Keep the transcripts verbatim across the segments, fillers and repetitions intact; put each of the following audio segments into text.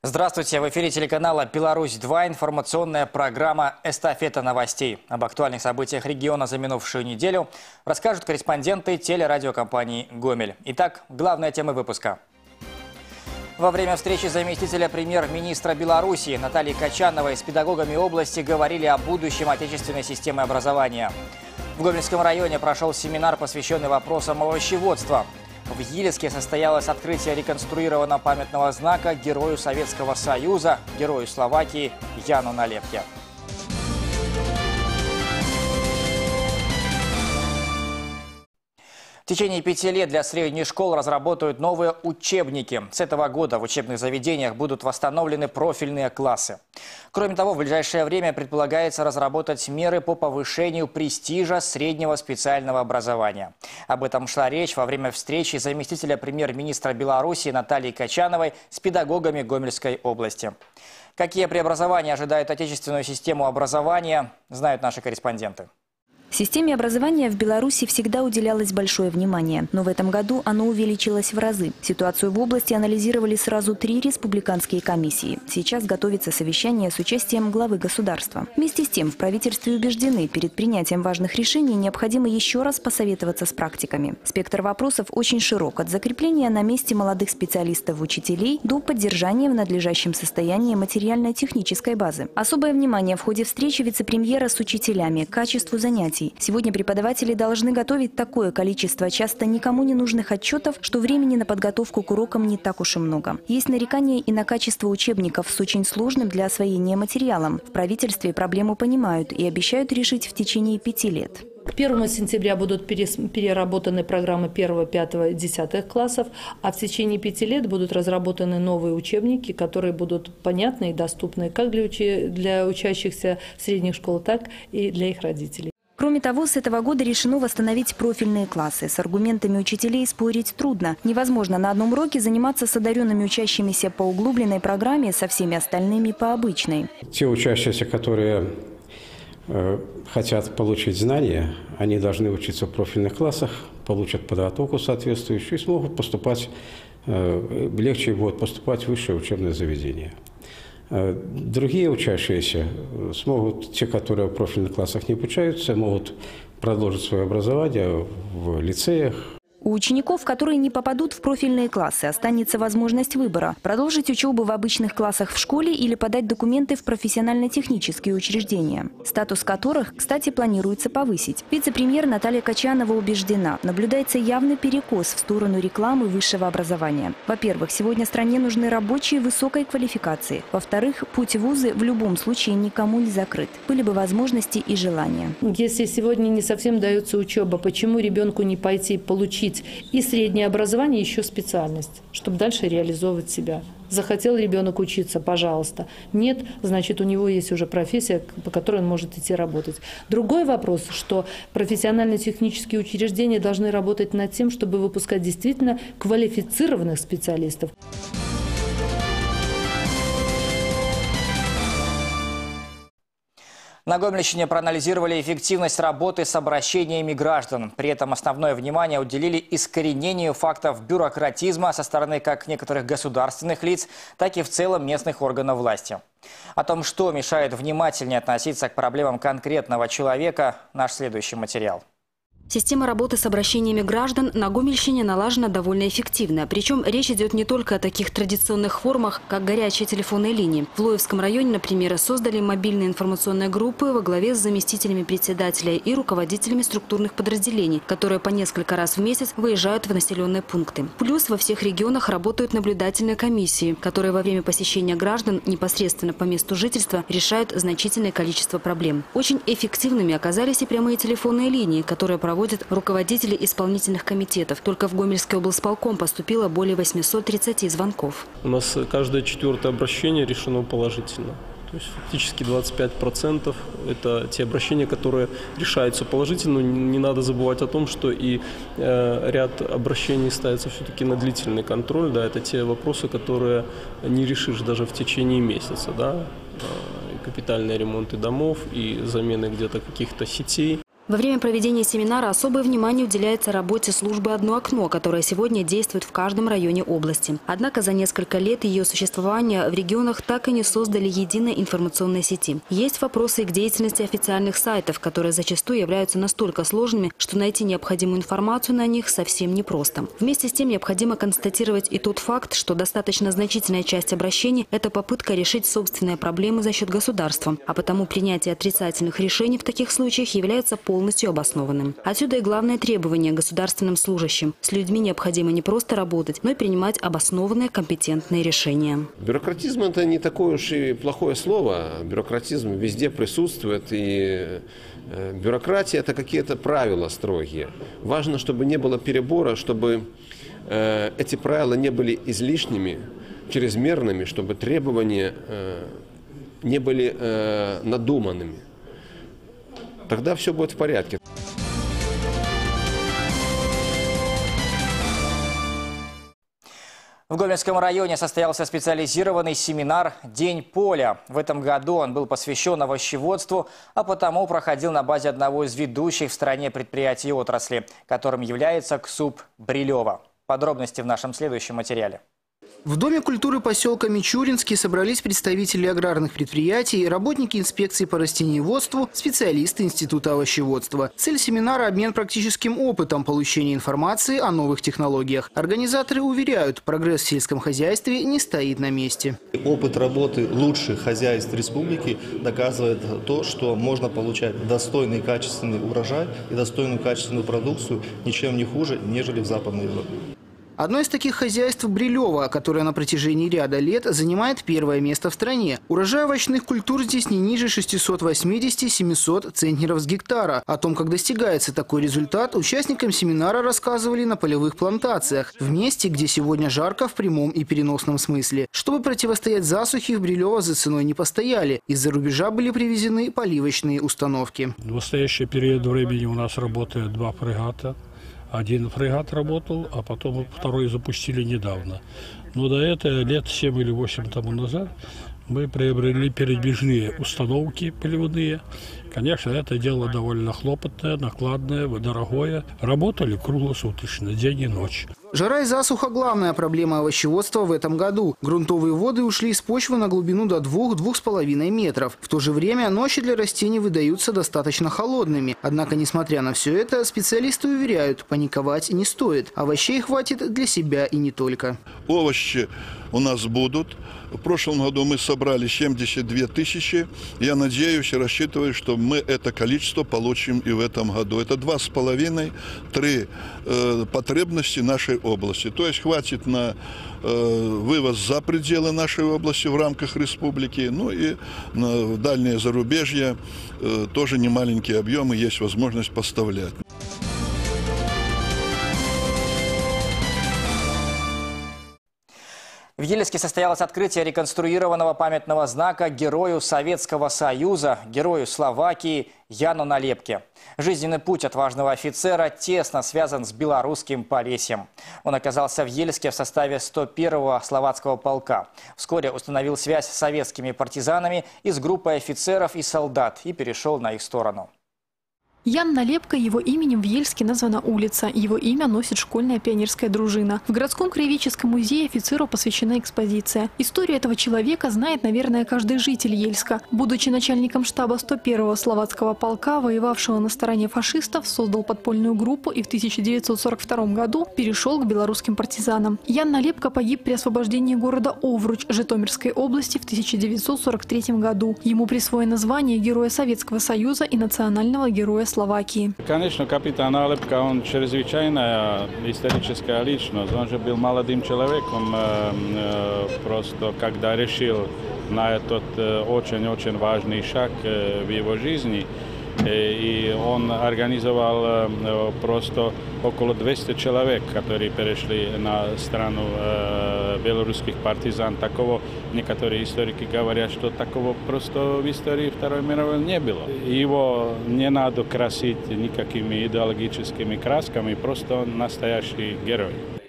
Здравствуйте! В эфире телеканала «Беларусь-два» информационная программа «Эстафета новостей». Об актуальных событиях региона за минувшую неделю расскажут корреспонденты телерадиокомпании «Гомель». Итак, главная тема выпуска. Во время встречи заместителя премьер-министра Беларуси Натальи Качановой с педагогами области говорили о будущем отечественной системы образования. В Гомельском районе прошел семинар, посвященный вопросам овощеводства. В Елецке состоялось открытие реконструированного памятного знака Герою Советского Союза, Герою Словакии Яну Налепке. В течение пяти лет для средних школ разработают новые учебники. С этого года в учебных заведениях будут восстановлены профильные классы. Кроме того, в ближайшее время предполагается разработать меры по повышению престижа среднего специального образования. Об этом шла речь во время встречи заместителя премьер-министра Беларуси Натальи Качановой с педагогами Гомельской области. Какие преобразования ожидают отечественную систему образования, знают наши корреспонденты. Системе образования в Беларуси всегда уделялось большое внимание, но в этом году оно увеличилось в разы. Ситуацию в области анализировали сразу три республиканские комиссии. Сейчас готовится совещание с участием главы государства. Вместе с тем в правительстве убеждены, перед принятием важных решений необходимо еще раз посоветоваться с практиками. Спектр вопросов очень широк, от закрепления на месте молодых специалистов-учителей до поддержания в надлежащем состоянии материально-технической базы. Особое внимание в ходе встречи вице-премьера с учителями к качеству занятий. Сегодня преподаватели должны готовить такое количество часто никому не нужных отчетов, что времени на подготовку к урокам не так уж и много. Есть нарекания и на качество учебников с очень сложным для освоения материалом. В правительстве проблему понимают и обещают решить в течение пяти лет. К первому сентября будут переработаны программы первого, пятого, десятых классов, а в течение пяти лет будут разработаны новые учебники, которые будут понятны и доступны как для, учи... для учащихся средних школ, так и для их родителей. Кроме того, с этого года решено восстановить профильные классы. С аргументами учителей спорить трудно. Невозможно на одном уроке заниматься с одаренными учащимися по углубленной программе, со всеми остальными по обычной. Те учащиеся, которые э, хотят получить знания, они должны учиться в профильных классах, получат подготовку соответствующую и смогут поступать, э, легче будет поступать в высшее учебное заведение. Другие учащиеся смогут, те, которые в профильных классах не обучаются, могут продолжить свое образование в лицеях. У учеников, которые не попадут в профильные классы, останется возможность выбора – продолжить учебу в обычных классах в школе или подать документы в профессионально-технические учреждения, статус которых, кстати, планируется повысить. Вице-премьер Наталья Качанова убеждена, наблюдается явный перекос в сторону рекламы высшего образования. Во-первых, сегодня стране нужны рабочие высокой квалификации. Во-вторых, путь в вузы в любом случае никому не закрыт. Были бы возможности и желания. Если сегодня не совсем дается учеба, почему ребенку не пойти получить и среднее образование, еще специальность, чтобы дальше реализовывать себя? Захотел ребенок учиться, пожалуйста. Нет, значит, у него есть уже профессия, по которой он может идти работать. Другой вопрос, что профессионально-технические учреждения должны работать над тем, чтобы выпускать действительно квалифицированных специалистов. На Гомельщине проанализировали эффективность работы с обращениями граждан. При этом основное внимание уделили искоренению фактов бюрократизма со стороны как некоторых государственных лиц, так и в целом местных органов власти. О том, что мешает внимательнее относиться к проблемам конкретного человека, наш следующий материал. Система работы с обращениями граждан на Гомельщине налажена довольно эффективно. Причем речь идет не только о таких традиционных формах, как горячие телефонные линии. В Лоевском районе, например, создали мобильные информационные группы во главе с заместителями председателя и руководителями структурных подразделений, которые по несколько раз в месяц выезжают в населенные пункты. Плюс во всех регионах работают наблюдательные комиссии, которые во время посещения граждан непосредственно по месту жительства решают значительное количество проблем. Очень эффективными оказались и прямые телефонные линии, которые проводят руководители исполнительных комитетов. Только в Гомельский облсполком поступило более восьмисот тридцати звонков. У нас каждое четвертое обращение решено положительно. То есть фактически двадцать пять процентов это те обращения, которые решаются положительно. Но не надо забывать о том, что и э, ряд обращений ставится все-таки на длительный контроль. Да, это те вопросы, которые не решишь даже в течение месяца. Да? И капитальные ремонты домов, и замены где-то каких-то сетей. Во время проведения семинара особое внимание уделяется работе службы «Одно окно», которая сегодня действует в каждом районе области. Однако за несколько лет ее существования в регионах так и не создали единой информационной сети. Есть вопросы и к деятельности официальных сайтов, которые зачастую являются настолько сложными, что найти необходимую информацию на них совсем непросто. Вместе с тем необходимо констатировать и тот факт, что достаточно значительная часть обращений – это попытка решить собственные проблемы за счет государства, а потому принятие отрицательных решений в таких случаях является полностью полностью обоснованным. Отсюда и главное требование государственным служащим. С людьми необходимо не просто работать, но и принимать обоснованные, компетентные решения. Бюрократизм – это не такое уж и плохое слово. Бюрократизм везде присутствует, и бюрократия – это какие-то правила строгие. Важно, чтобы не было перебора, чтобы эти правила не были излишними, чрезмерными, чтобы требования не были надуманными. Тогда все будет в порядке. В Гомельском районе состоялся специализированный семинар «День поля». В этом году он был посвящен овощеводству, а потому проходил на базе одного из ведущих в стране предприятий отрасли, которым является КСУП Брилева. Подробности в нашем следующем материале. В Доме культуры поселка Мичуринский собрались представители аграрных предприятий, работники инспекции по растениеводству, специалисты Института овощеводства. Цель семинара – обмен практическим опытом, получение информации о новых технологиях. Организаторы уверяют, прогресс в сельском хозяйстве не стоит на месте. Опыт работы лучших хозяйств республики доказывает то, что можно получать достойный качественный урожай и достойную качественную продукцию ничем не хуже, нежели в Западной Европе. Одно из таких хозяйств – Брилева, которое на протяжении ряда лет занимает первое место в стране. Урожай овощных культур здесь не ниже шестисот восьмидесяти — семисот центнеров с гектара. О том, как достигается такой результат, участникам семинара рассказывали на полевых плантациях, в месте, где сегодня жарко в прямом и переносном смысле. Чтобы противостоять засухе, в Брилево за ценой не постояли. Из-за рубежа были привезены поливочные установки. В настоящий период времени у нас работает два фрегата. Один фрегат работал, а потом второй запустили недавно. Но до этого, лет семь или восемь тому назад, мы приобрели передвижные установки поливные. Конечно, это дело довольно хлопотное, накладное, дорогое. Работали круглосуточно, день и ночь. Жара и засуха – главная проблема овощеводства в этом году. Грунтовые воды ушли из почвы на глубину до двух-двух с половиной метров. В то же время ночи для растений выдаются достаточно холодными. Однако, несмотря на все это, специалисты уверяют, паниковать не стоит. Овощей хватит для себя и не только. Овощи у нас будут. В прошлом году мы собрали семьдесят две тысячи. Я надеюсь и рассчитываю, что мы это количество получим и в этом году. Это два с половиной, три э, потребности нашей области. То есть хватит на э, вывоз за пределы нашей области в рамках республики. Ну и на дальнее зарубежье э, тоже немаленькие объемы есть возможность поставлять. В Ельске состоялось открытие реконструированного памятного знака герою Советского Союза, герою Словакии Яну Налепке. Жизненный путь отважного офицера тесно связан с белорусским Полесьем. Он оказался в Ельске в составе сто первого словацкого полка. Вскоре установил связь с советскими партизанами и с группой офицеров и солдат и перешел на их сторону. Ян Налепка, его именем в Ельске названа улица. Его имя носит школьная пионерская дружина. В городском краеведческом музее офицеру посвящена экспозиция. Историю этого человека знает, наверное, каждый житель Ельска. Будучи начальником штаба сто первого словацкого полка, воевавшего на стороне фашистов, создал подпольную группу и в тысяча девятьсот сорок втором году перешел к белорусским партизанам. Ян Налепка погиб при освобождении города Овруч Житомирской области в тысяча девятьсот сорок третьем году. Ему присвоено звание Героя Советского Союза и национального героя Словакии. Конечно, капитан Налепка, он чрезвычайная историческая личность. Он же был молодым человеком, просто когда решил на этот очень-очень важный шаг в его жизни. И он организовал просто около двухсот человек, которые перешли на сторону белорусских партизан. Такого некоторые историки говорят, что такого просто в истории Второй мировой не было. Его не надо красить никакими идеологическими красками, просто он настоящий герой.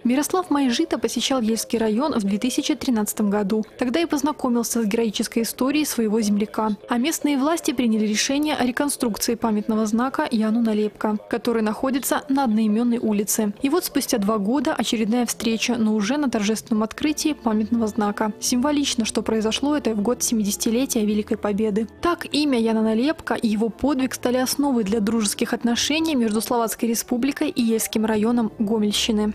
Мирослав Майжита посещал Ельский район в две тысячи тринадцатом году. Тогда и познакомился с героической историей своего земляка. А местные власти приняли решение о реконструкции памятного знака Яну Налепко, который находится на одноименной улице. И вот спустя два года очередная встреча, но уже на торжественном открытии памятного знака. Символично, что произошло это в год семидесятилетия Великой Победы. Так, имя Яна Налепко и его подвиг стали основой для дружеских отношений между Словацкой Республикой и Ельским районом Гомельщины.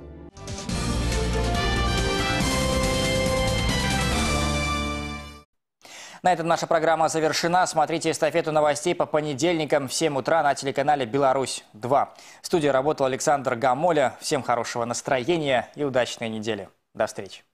На этом наша программа завершена. Смотрите эстафету новостей по понедельникам в семь утра на телеканале «Беларусь-два». В студии работал Александр Гамоля. Всем хорошего настроения и удачной недели. До встречи.